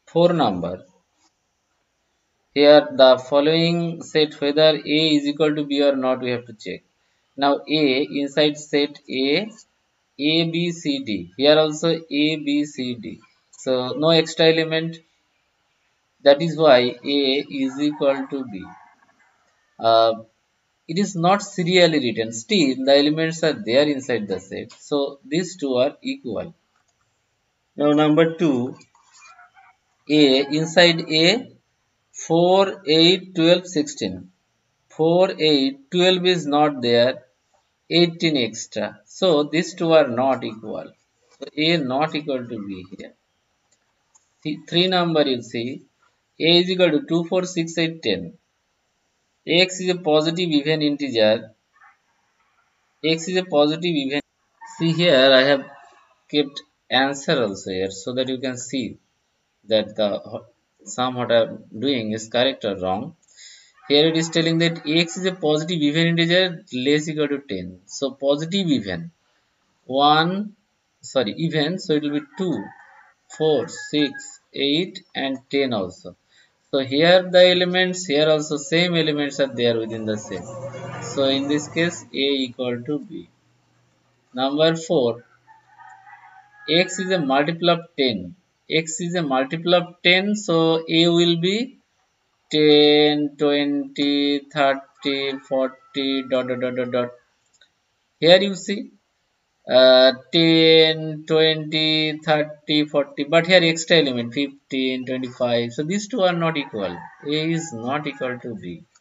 4 number. Here the following set whether A is equal to B or not we have to check. Now A inside set A, B, C, D. Here also A, B, C, D. So no extra element. That is why A is equal to B. Uh, it is not serially written. Still the elements are there inside the set. So these two are equal. Now number 2. A inside A 4, 8, 12, 16. 4, 8, 12 is not there, 18 extra. So these two are not equal. So A not equal to B here. See, 3 number you see, A is equal to 2, 4, 6, 8, 10. X is a positive even integer. X is a positive even. See here I have kept answer also here so that you can see that the sum what I am doing is correct or wrong. Here it is telling that x is a positive even integer less equal to 10. So positive even 1 sorry even, so it will be 2, 4, 6, 8 and 10 also. So here the elements, here also same elements are there within the set. So in this case A equal to B. Number 4, x is a multiple of 10. X is a multiple of 10, so A will be 10, 20, 30, 40, dot, dot, dot, dot, dot. Here you see 10, 20, 30, 40, but here extra element 15, 25. So these two are not equal. A is not equal to B.